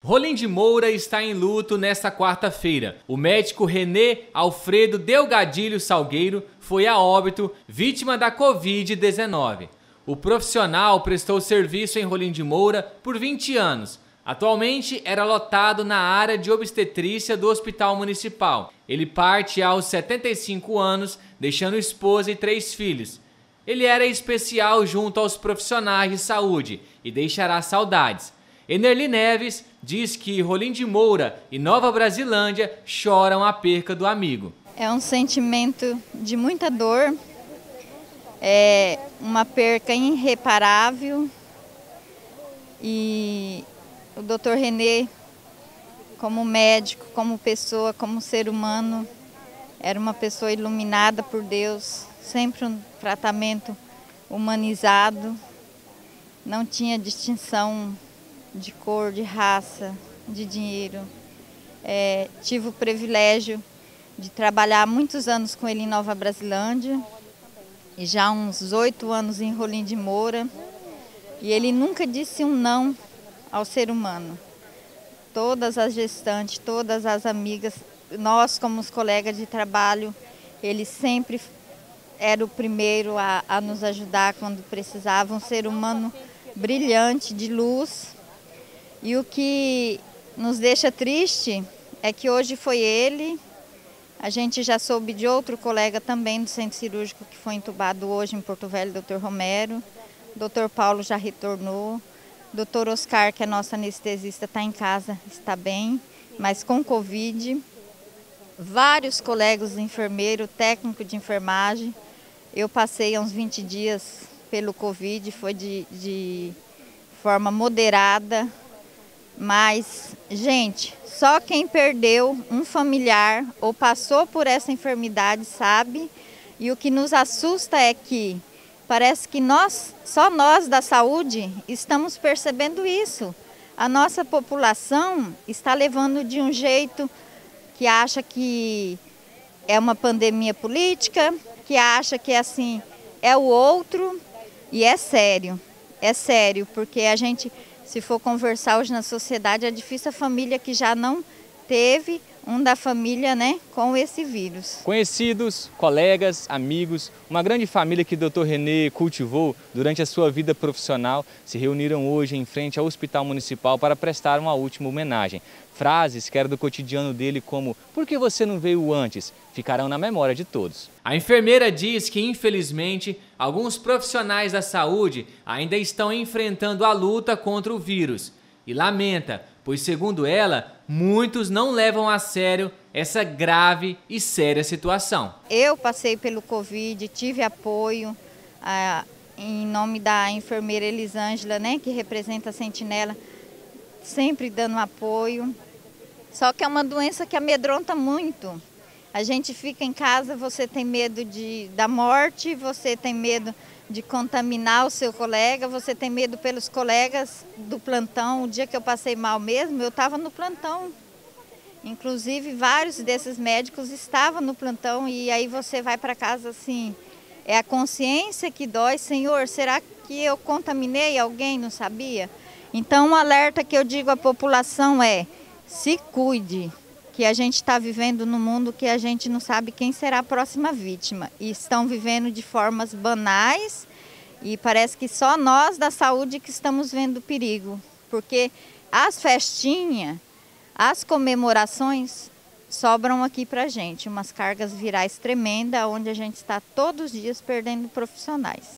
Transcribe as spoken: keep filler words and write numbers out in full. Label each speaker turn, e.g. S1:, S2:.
S1: Rolim de Moura está em luto nesta quarta-feira. O médico René Alfredo Delgadilho Salgueiro foi a óbito vítima da covid dezenove. O profissional prestou serviço em Rolim de Moura por vinte anos. Atualmente era lotado na área de obstetrícia do Hospital Municipal. Ele parte aos setenta e cinco anos, deixando esposa e três filhos. Ele era especial junto aos profissionais de saúde e deixará saudades. Enerli Neves diz que Rolim de Moura e Nova Brasilândia choram a perca do amigo.
S2: É um sentimento de muita dor, é uma perca irreparável e o doutor René, como médico, como pessoa, como ser humano, era uma pessoa iluminada por Deus, sempre um tratamento humanizado, não tinha distinção de cor, de raça, de dinheiro. É, tive o privilégio de trabalhar muitos anos com ele em Nova Brasilândia e já uns oito anos em Rolim de Moura. E ele nunca disse um não ao ser humano. Todas as gestantes, todas as amigas, nós como os colegas de trabalho, ele sempre era o primeiro a, a nos ajudar quando precisava. Um ser humano brilhante, de luz. E o que nos deixa triste é que hoje foi ele, a gente já soube de outro colega também do centro cirúrgico que foi entubado hoje em Porto Velho, doutor Romero, doutor Paulo já retornou, doutor Oscar, que é nosso anestesista, está em casa, está bem, mas com Covid. Vários colegas enfermeiro, técnico de enfermagem, eu passei uns vinte dias pelo Covid, foi de, de forma moderada. Mas, gente, só quem perdeu um familiar ou passou por essa enfermidade sabe. E o que nos assusta é que parece que nós, só nós da saúde, estamos percebendo isso. A nossa população está levando de um jeito que acha que é uma pandemia política, que acha que assim é o outro. E é sério, é sério, porque a gente... Se for conversar hoje na sociedade, é difícil a família que já não teve um da família, né, com esse vírus.
S1: Conhecidos, colegas, amigos, uma grande família que o doutor René cultivou durante a sua vida profissional se reuniram hoje em frente ao Hospital Municipal para prestar uma última homenagem. Frases que eram do cotidiano dele como "por que você não veio antes?" ficarão na memória de todos. A enfermeira diz que, infelizmente, alguns profissionais da saúde ainda estão enfrentando a luta contra o vírus e lamenta, pois, segundo ela, muitos não levam a sério essa grave e séria situação.
S2: Eu passei pelo Covid, tive apoio ah, em nome da enfermeira Elisângela, né, que representa a Sentinela, sempre dando apoio. Só que é uma doença que amedronta muito. A gente fica em casa, você tem medo de, da morte, você tem medo de contaminar o seu colega, você tem medo pelos colegas do plantão. O dia que eu passei mal mesmo, eu estava no plantão. Inclusive, vários desses médicos estavam no plantão e aí você vai para casa assim, é a consciência que dói. Senhor, será que eu contaminei alguém, não sabia? Então, um alerta que eu digo à população é: se cuide, que a gente está vivendo num mundo que a gente não sabe quem será a próxima vítima. E estão vivendo de formas banais e parece que só nós da saúde que estamos vendo o perigo. Porque as festinhas, as comemorações sobram aqui para a gente. Umas cargas virais tremendas, onde a gente está todos os dias perdendo profissionais.